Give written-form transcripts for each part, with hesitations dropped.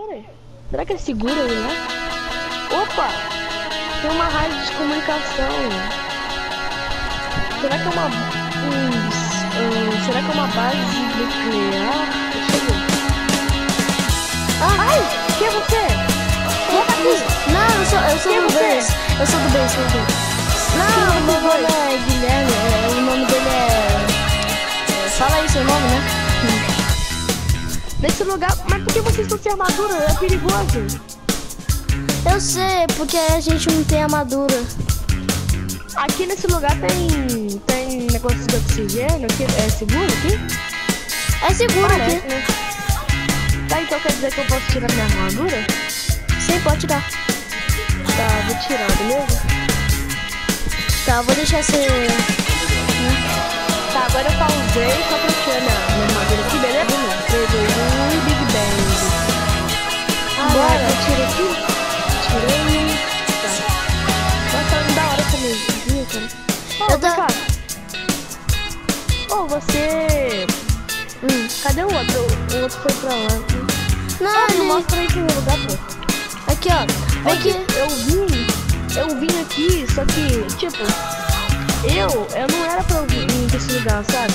Pera aí. Será que é seguro aí, né? Opa! Tem uma rádio de comunicação. Será que é uma... será que é uma base nuclear? Deixa eu ver. Ai! Quem é você? Volta aqui! Não, eu sou do Bens. Eu sou do Bens, Não, meu nome é Guilherme. O nome dele é... Fala aí seu nome, né? Nesse lugar... Mas por que vocês estão sem armadura? É perigoso. Eu sei, porque a gente não tem armadura. Aqui nesse lugar tem negócio de oxigênio. Aqui, é seguro aqui? É seguro aqui. Né? Tá, então quer dizer que eu posso tirar minha armadura? Sim, pode tirar. Tá, vou tirar, beleza? Tá, vou deixar você... Tá, agora eu pausei só pra tirar minha armadura aqui, beleza? 3, 2, 1 e Big Bang. Agora eu tiro aqui. Tirei. Tá. Nossa, tá da hora também, cara. Eu tô... Oh, você... cadê o outro? O outro foi pra lá. Não, ele... Mostra aí que lugar, pô. Aqui, ó. Vem aqui. Eu vim aqui, só que, tipo... Eu não era pra eu vir desse lugar, sabe?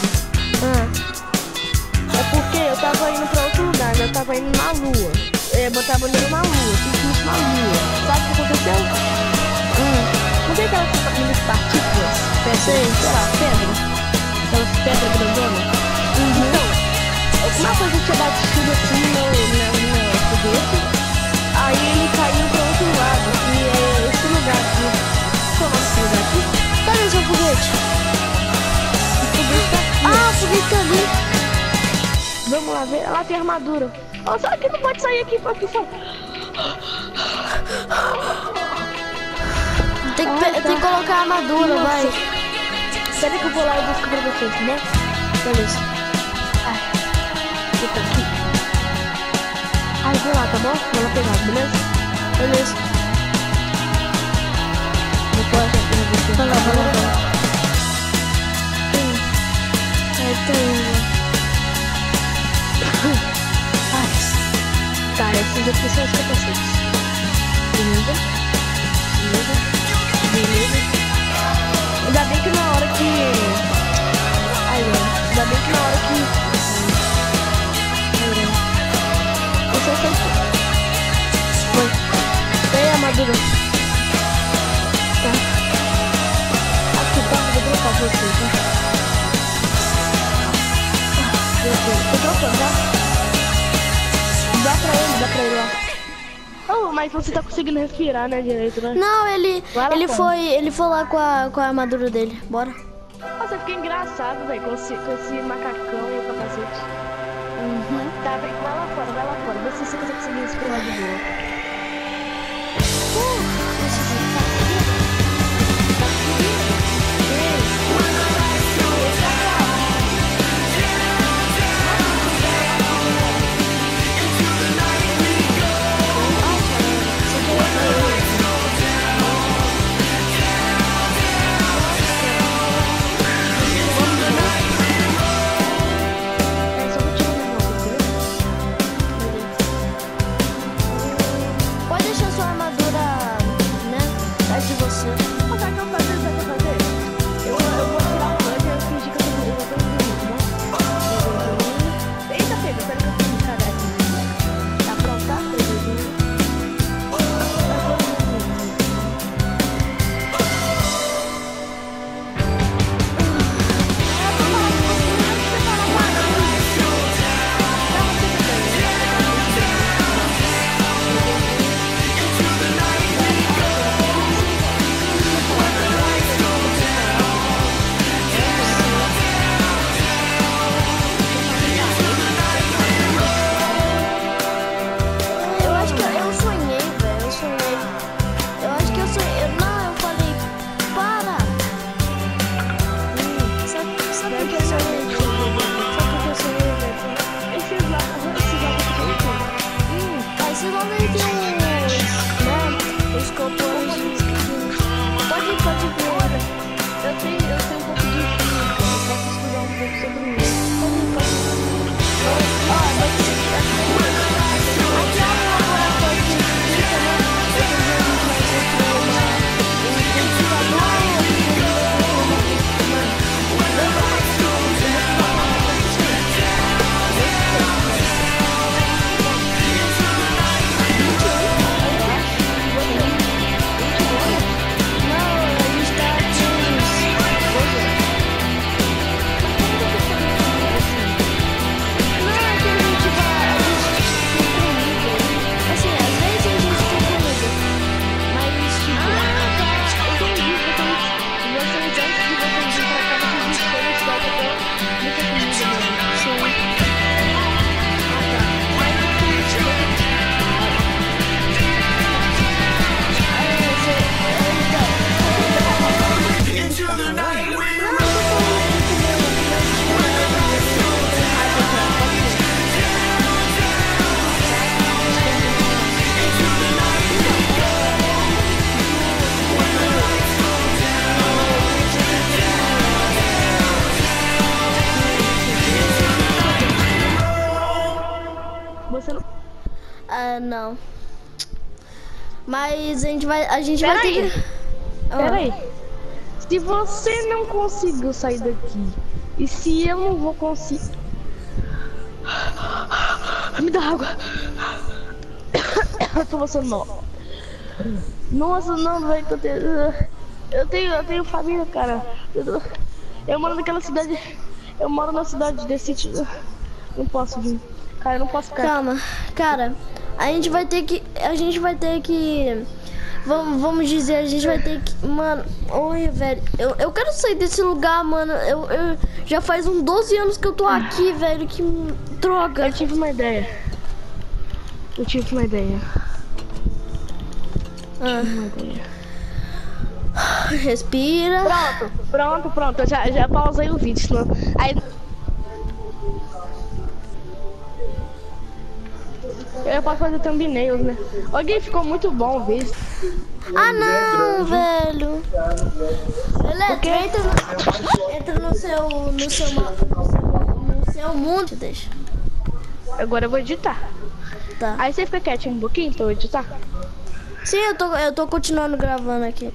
É porque eu tava indo pra outro lugar, né? Eu tava indo na lua. Botar a bandeira na lua, simplesmente na lua. Sabe o que aconteceu? Não tem aquelas partículas? Sei lá, pedra. Aquelas pedras grandonas. Então, uma coisa tinha batido assim no foguete. Aí ele caiu pra outro lado. E é esse lugar aqui. Qual é esse lugar aqui? Cadê o seu foguete? O foguete tá aqui. Ah, o foguete tá ali. Vamos lá ver. Ela tem armadura. Oh, só que não pode sair aqui, aqui só. Tem que colocar a armadura, vai. Espera que eu vou lá e busco pra vocês, né? Beleza. Fica aqui. Ai, vou lá, tá bom? Vou lá pegar, beleza? Beleza. Depois eu vou você. Vai lá. Tem. Tá, esses aqui são os capacetes. Beleza. Ainda bem que na hora que... Ainda bem que na hora que... Esse é o seu... Foi. Vem a armadura. Tá. Aqui, tá. Vou dropar você, tá? Tô dropando, tá? Dá pra ele lá. Oh, mas você tá conseguindo respirar, né, direito, né? Não, ele foi lá com a armadura dele. Bora. Nossa, fica engraçado, velho, com esse macacão e o capacete. Tá, vai lá fora. Vê se você consegue respirar de boa. Você não... Ah, não. Mas a gente vai ter que... Pera aí. Se você não conseguiu sair daqui, e se eu não vou conseguir... Me dá água. Eu tô passando mal. Nossa, não, velho, eu tenho família, cara. Eu moro naquela cidade... Eu moro na cidade desse sítio. Não posso vir. Cara, eu não posso ficar. Calma, cara. A gente vai ter que... Vamos dizer, a gente vai ter que... Mano, olha, velho. Eu quero sair desse lugar, mano. Eu já faz uns 12 anos que eu tô aqui, velho. Que droga. Eu tive uma ideia. Respira. Pronto. Eu já pausei o vídeo, senão... Aí... Eu posso fazer thumbnails, né? Alguém ficou muito bom o vídeo. Ah, não, velho. Entra no seu mundo. Deixa. Agora eu vou editar. Tá. Aí você fica quietinho um pouquinho pra eu editar? Sim, eu tô continuando gravando aqui.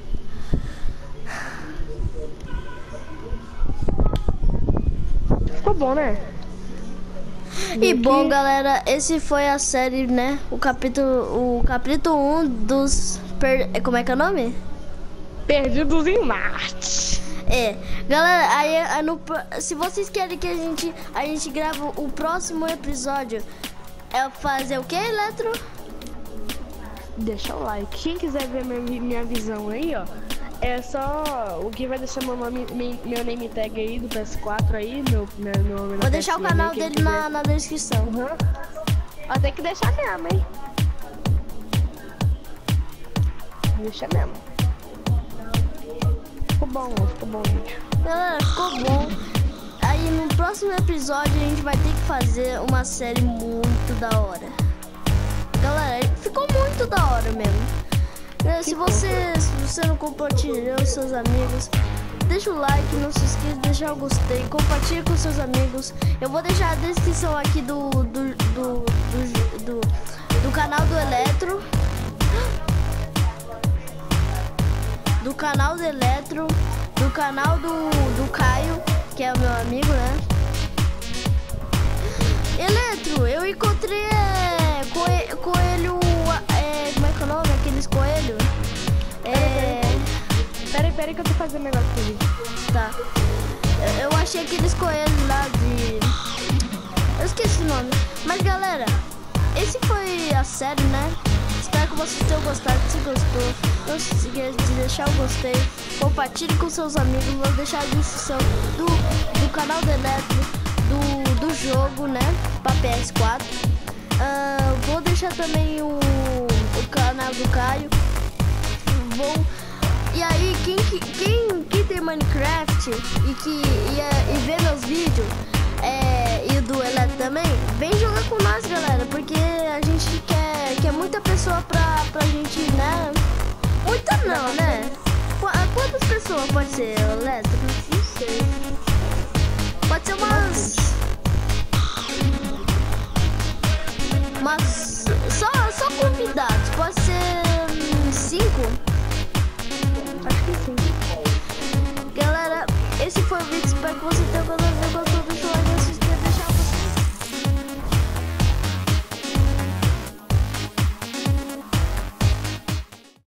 Ficou bom, né? E bom, galera, esse foi a série, né? O capítulo 1 dos... Como é que é o nome? Perdidos em Marte. É, galera, se vocês querem que a gente grave o próximo episódio, é fazer o que, Eletro? Deixa o like. Quem quiser ver minha visão aí, ó, é só o que vai deixar meu name tag aí do PS4 aí, meu nome. Vou deixar o canal dele na descrição. Uhum. Ó, tem que deixar mesmo, hein? Deixa mesmo. Ficou bom o vídeo. Galera, ficou bom. Aí no próximo episódio a gente vai ter que fazer uma série muito da hora. Galera, ficou muito da hora mesmo. Se você não compartilhou com seus amigos, deixa o like, não se esqueça de deixar o gostei, compartilha com seus amigos. Eu vou deixar a descrição aqui do canal do Eletro. Do canal do Eletro, do canal do Caio, que é o meu amigo, né? Eletro, eu encontrei coelho, como é que é o nome? Aqueles coelhos. Peraí que eu tô fazendo um negócio comigo. Tá. Eu achei aqueles coelhos lá de... Eu esqueci o nome. Mas galera, esse foi a série, né? Espero que vocês tenham gostado. Se gostou, não se esqueça de deixar o gostei, compartilhe com seus amigos. Vou deixar a descrição do canal do Eletro, do jogo, né, para PS4. Vou deixar também o canal do Caio. E aí, quem tem Minecraft e vê meus vídeos, e do Eletro também, vem jogar com nós, galera, porque a gente quer muita pessoa pra gente, né? Muita não, né? Quantas pessoas pode ser, Eletro? Não sei. Pode ser umas